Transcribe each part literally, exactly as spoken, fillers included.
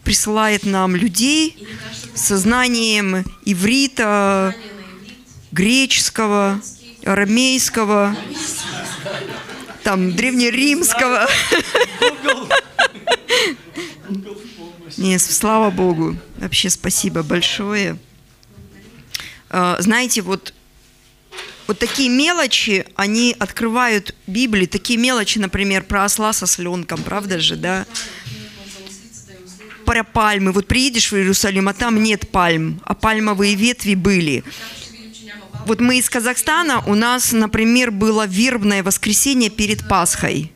присылает нам людей со знанием иврита, греческого, арамейского, там, древнеримского. Нет, слава Богу. Вообще спасибо большое. Знаете, вот, вот такие мелочи, они открывают Библию. Такие мелочи, например, про осла со сленком, правда же, да? Про пальмы. Вот приедешь в Иерусалим, а там нет пальм, а пальмовые ветви были. Вот мы из Казахстана, у нас, например, было вербное воскресенье перед Пасхой.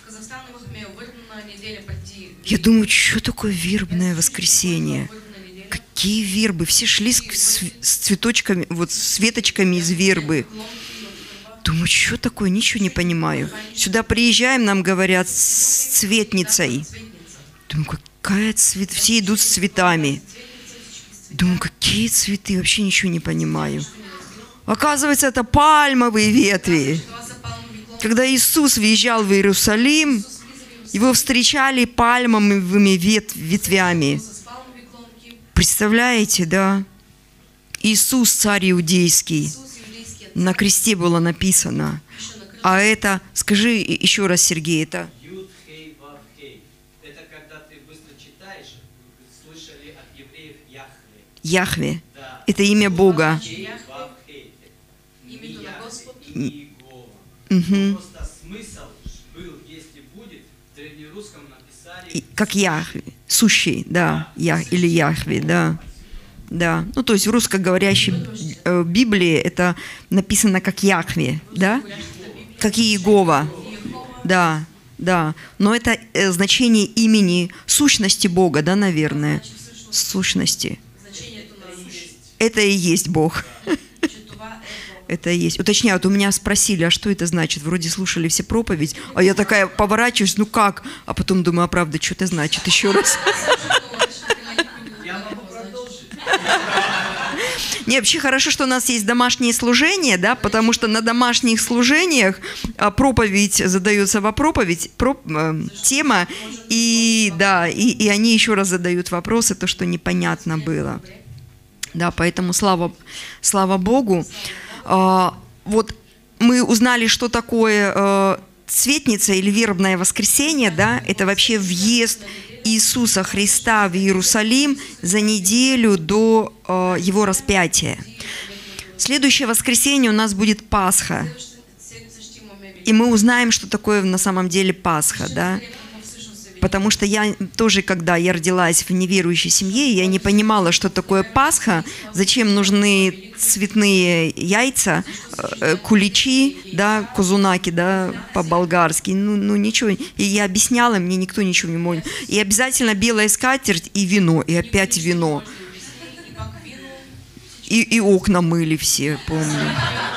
Я думаю, что такое вербное воскресенье? Какие вербы? Все шли с, с, с цветочками, вот с веточками из вербы. Думаю, что такое? Ничего не понимаю. Сюда приезжаем, нам говорят, с цветницей. Думаю, какая цвет? Все идут с цветами. Думаю, какие цветы? Вообще ничего не понимаю. Оказывается, это пальмовые ветви. Когда Иисус въезжал в Иерусалим, его встречали пальмовыми вет- ветвями. Представляете, да? Иисус, царь иудейский. На кресте было написано. А это, скажи еще раз, Сергей, это... Это когда ты быстро читаешь, слышали от евреев Яхве. Яхве. Это имя Бога. Угу. Просто смысл был, если будет, в древнерусском написали... Как Яхве. Сущий, да. Я, или Яхве, да. Да. Ну, то есть в русскоговорящей э, Библии это написано как Яхве, да? Как Иегова. Да, да. Но это э, значение имени, сущности Бога, да, наверное? Сущности. Это и есть Бог. Это и есть. Уточняют, у меня спросили, а что это значит? Вроде слушали все проповедь, а я такая поворачиваюсь, ну как? А потом думаю, а правда, что это значит? Еще раз. Я могу продолжить. Не, вообще хорошо, что у нас есть домашние служения, да, потому что на домашних служениях проповедь задается во проповедь, про, э, тема, и да, и, и они еще раз задают вопросы, то, что непонятно было. Да, поэтому слава, слава Богу. А, вот мы узнали, что такое э, цветница или вербное воскресенье, да, это вообще въезд Иисуса Христа в Иерусалим за неделю до э, его распятия. Следующее воскресенье у нас будет Пасха. И мы узнаем, что такое на самом деле Пасха, да? Потому что я тоже, когда я родилась в неверующей семье, я не понимала, что такое Пасха, зачем нужны цветные яйца, куличи, да, кузунаки, да, по-болгарски, ну, ну ничего. И я объясняла, мне никто ничего не мог. И обязательно белая скатерть и вино, и опять вино. И, и окна мыли все, помню.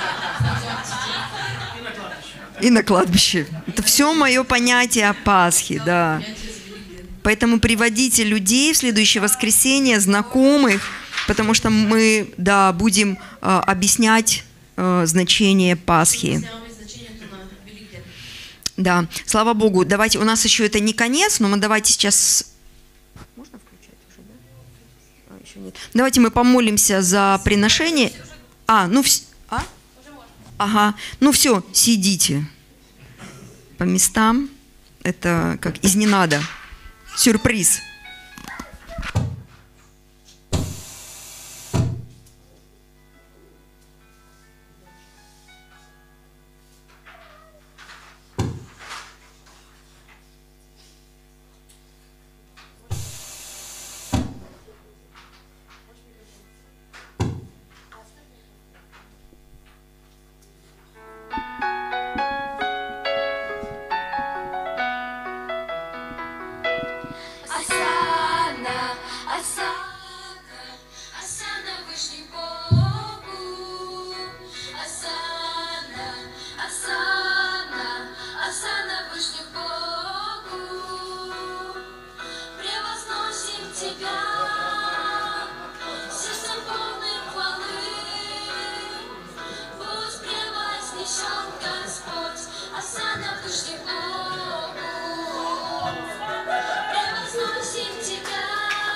И на кладбище. Это все мое понятие о Пасхе, да. Поэтому приводите людей в следующее воскресенье, знакомых, потому что мы, да, будем э, объяснять э, значение Пасхи. Да, слава Богу. Давайте, у нас еще это не конец, но мы давайте сейчас... Можно включать уже, да? А, еще нет. Давайте мы помолимся за приношение. А, ну все... А? Ага, ну все, сидите по местам. Это как из ненада. Сюрприз. Превозносим Тебя.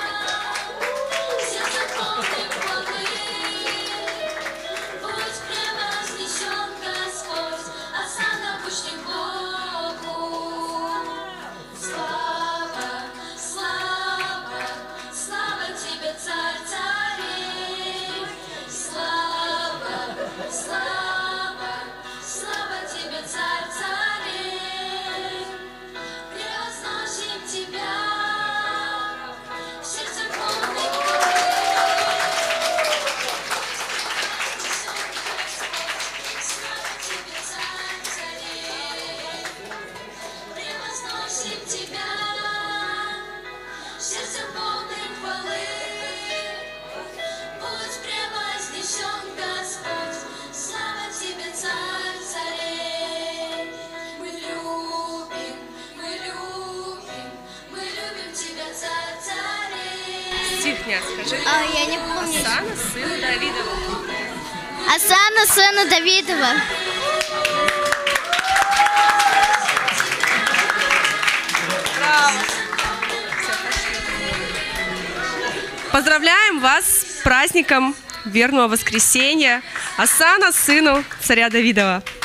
стихня, скажи. А, я не помню. Асана, сыну Давидова. Асана, сына Давидова. Браво. Всё, пошли. Поздравляем вас с праздником верного воскресенья. Асана, сыну царя Давидова.